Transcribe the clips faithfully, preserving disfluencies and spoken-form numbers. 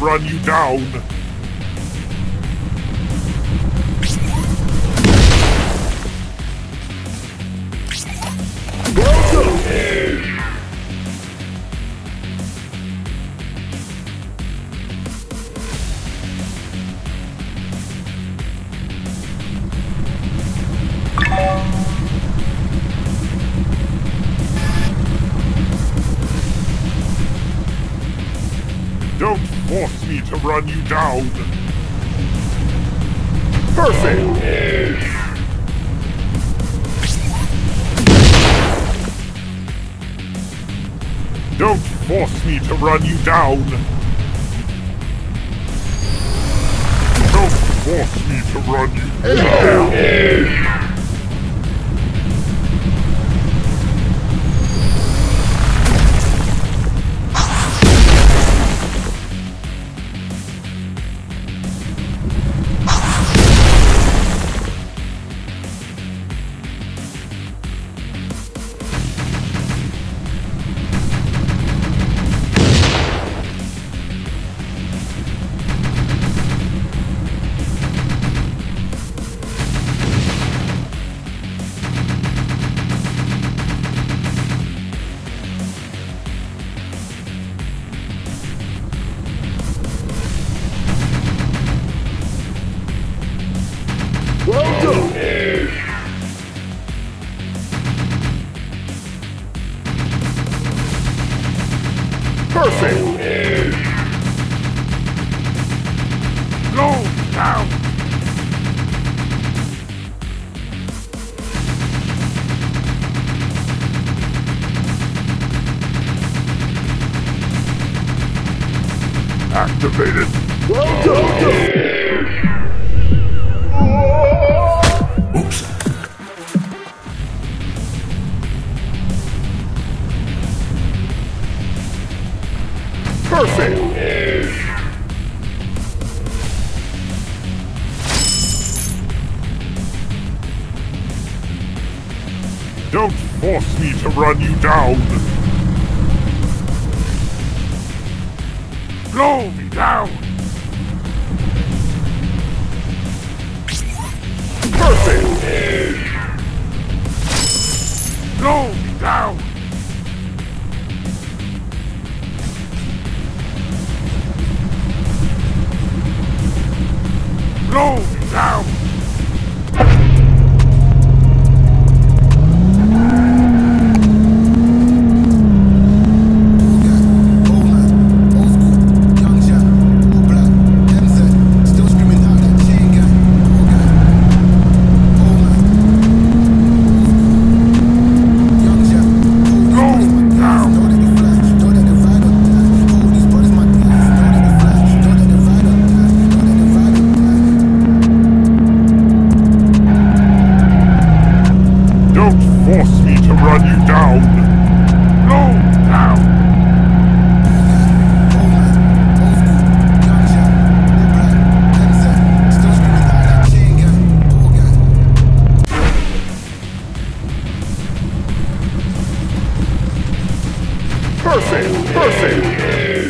run you down. Don't force me to run you down. Perfect! Don't force me to run you down. Don't force me to run you down. Welcome! Perfect! Go down! Activated! Welcome! Perfect! Don't force me to run you down! Blow me down! Perfect! Blow me down! Blow me down! Force me to run you down! Go down! Perfect! Perfect!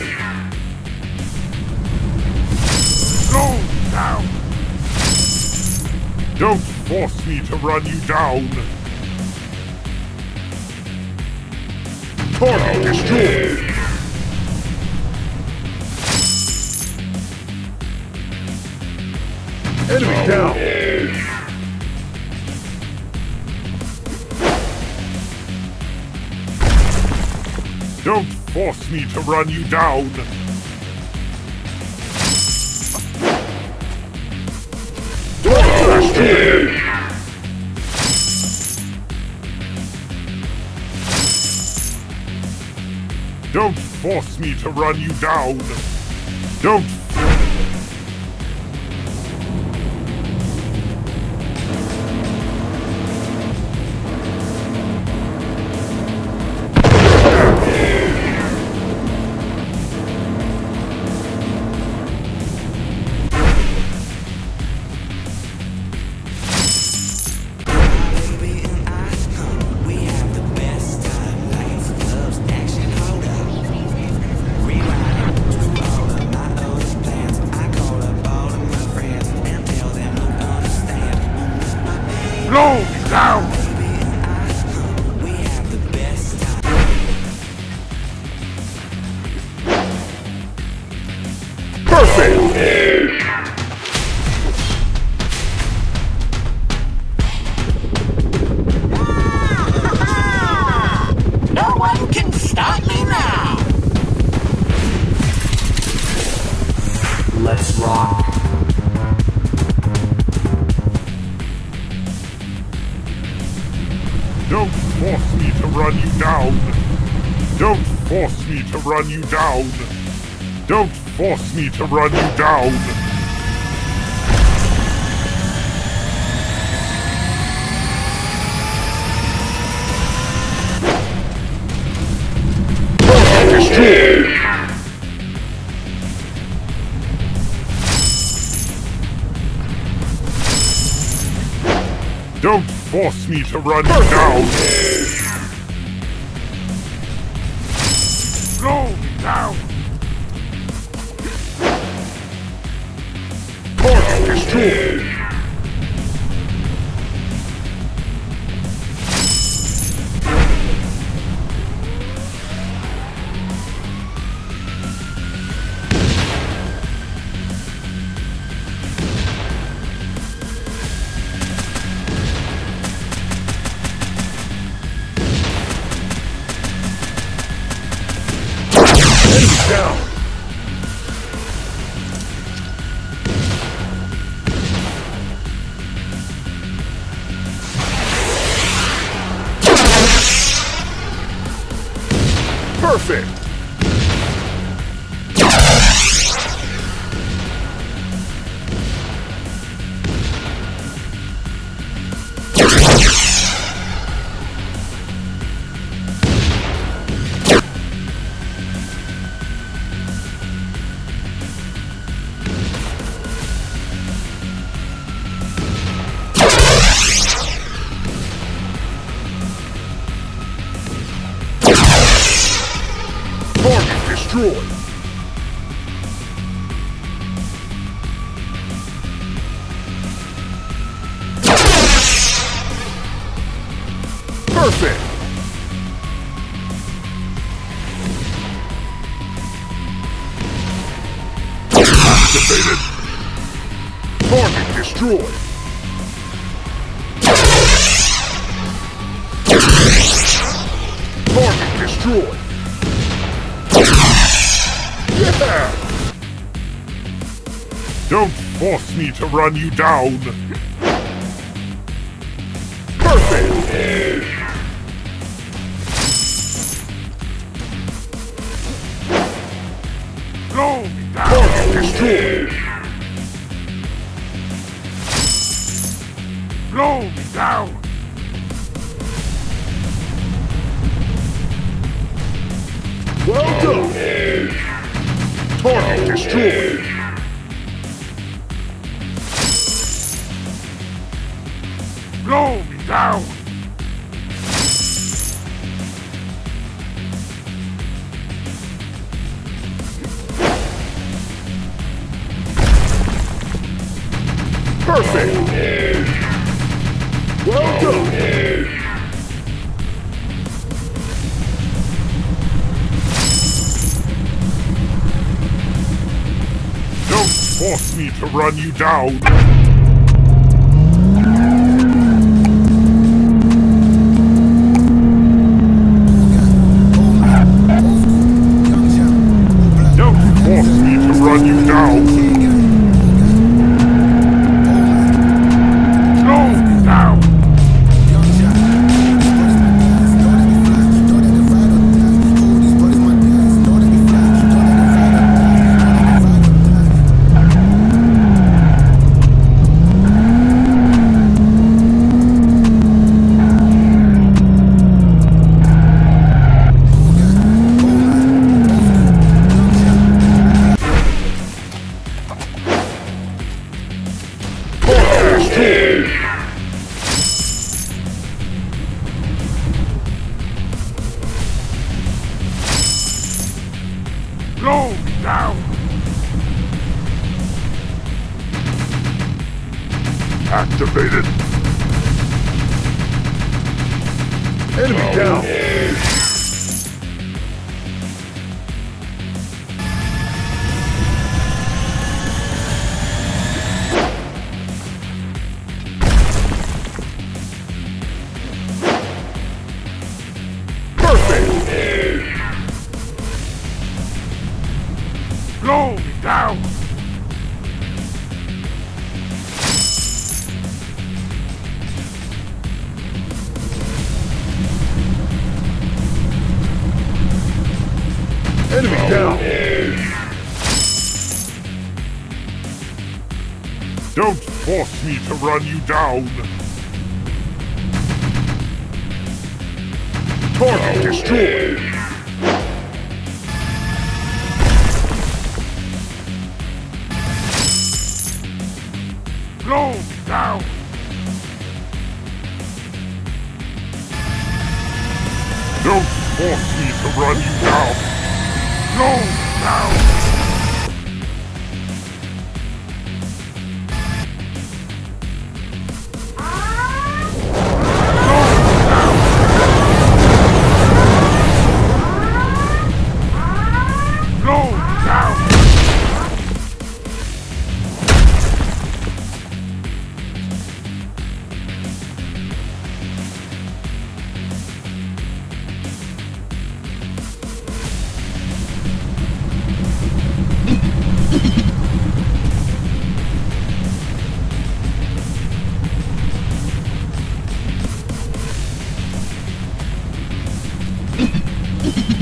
Go down! Don't force me to run you down! Target destroyed! Enemy down! Don't force me to run you down! Destroyed! Don't force me to run you down! Don't... run you down. Don't force me to run you down. Don't force me to run you down. Destroy! Don't force me to run you down! Slow me down! Target destroyed! Down. Perfect. Destroyed. Perfect. Activated. Target destroyed. Target destroyed. Yeah! Don't force me to run you down! Perfect! Slow me down! Target destroyed! Slow me down! Well done! Target destroyed! Slow me down! Perfect! Well done! Force me to run you down! Don't force me to run you down! Slow me down! Slow me down! Activated! Enemy down! Slow me down! down! Don't force me to run you down! Target destroyed! Blown down! Don't force me to run you down! Blown down! You